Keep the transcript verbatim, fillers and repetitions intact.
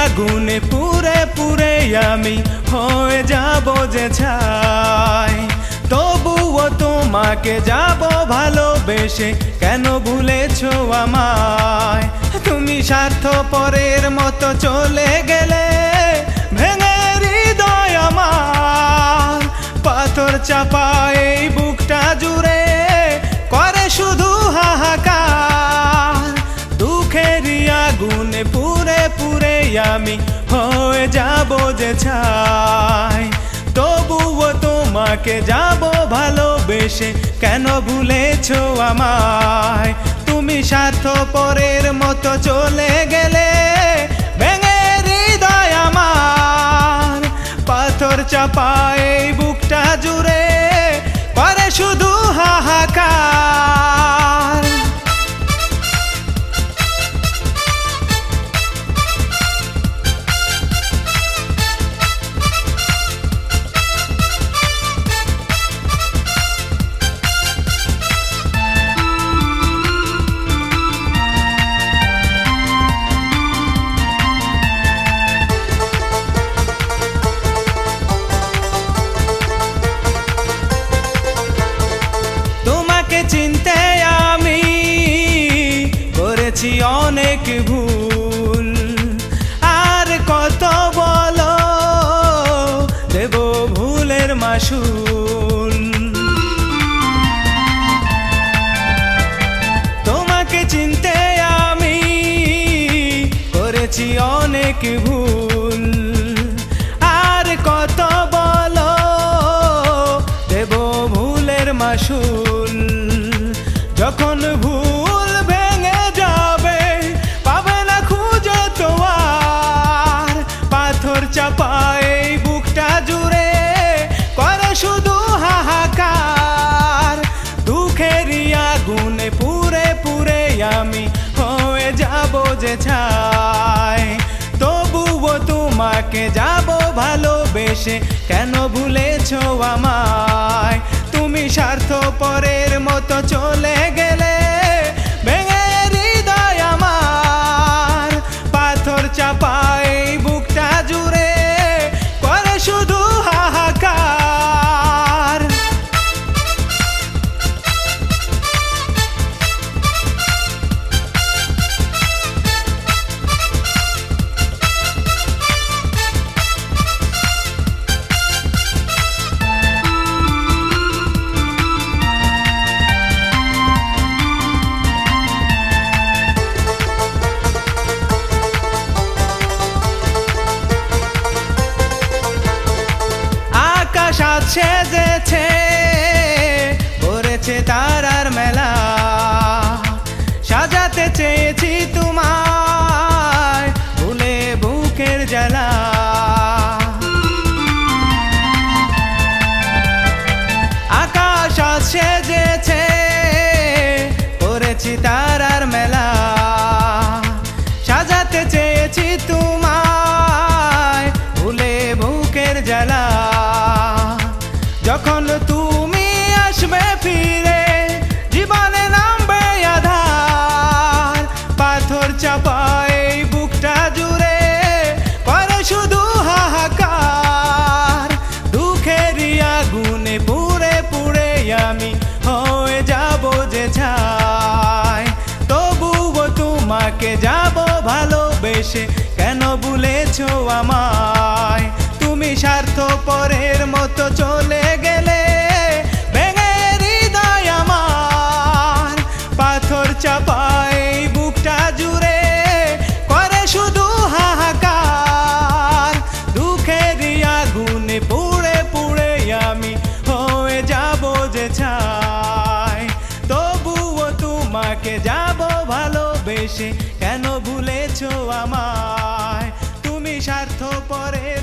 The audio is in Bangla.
আগুনে পুরে পুরে আমি হয়ে যাব যে ছাই, তবুও তোমাকে যাব ভালোবেসে, কেন ভুলেছো আমায়? তুমি স্বার্থপরের মতো চলে গেলে, ভেঙে হৃদয় আমার, পাথর চাপা এই বুকটা জুড়ে করে শুধু হাহাকার। দুঃখেরই আগুনে পুরে পুরে আমি হয়ে যাব যে ছাই, তবুও তোমাকে যাব ভালোবেসে, কেন ভুলেছো আমায়? তুমি স্বার্থপরের মতো চলে গেলে, ভেঙে হৃদয় আমার, পাথর চাপা এই বুকটা জুড়ে করে শুধু হাহাকার। চিনতে আমি করেছি অনেক ভুল, আর কত বলো দেব ভুলের মাসুল। তোমাকে চিনতে আমি করেছি অনেক ভুল, আর কত বলো দেব ভুলের মাসুল। যখন ভুল ভেঙে যাবে, পাবে না খুঁজে তো আর, পাথর চাপা এই বুকটা জুড়ে করে শুধু হাহাকার। দুঃখেরই আগুনে পুরে পুরে আমি হয়ে যাব যে ছাই, তবুও তোমাকে যাব ভালোবেসে, কেন ভুলেছো আমায়? তুমি স্বার্থপরের মতো চলে গেলে, ভেঙে হৃদয় আমার, পাথর চাপা এই বুকটা জুড়ে করে শুধু হাহাকার। সাত সেজেছে, ভরেছে তারার মেলা, সাজাতে চেয়েছি তোমায় ভুলে বুকের জ্বালা। আকাশ আজ সেজেছে, ভরেছি তারার মেলা, সাজাতে চেয়েছি তোমায় ভুলে বুকের জ্বালা। যখন তুমি আসবে ফিরে, জীবনে নামবে আধার, পাথর চাপা এই বুকটা জুড়ে করে শুধু হাহাকার। দুঃখেরই আগুনে পুরে পুরে আমি হয়ে যাব যে ছাই, তবুও তোমাকে যাব ভালোবেসে, কেন ভুলেছো আমায়? তুমি স্বার্থপরের মতো চলে গেলে, ভেঙে হৃদয় আমার, পাথর চাপা এই বুকটা জুড়ে করে শুধু হাহাকার। দুঃখেরই আগুনে পুড়ে পুড়ে আমি হয়ে যাব যে ছাই, তবুও তোমাকে যাব ভালোবেসে, কেন ভুলেছো আমায়? তুমি স্বার্থপরের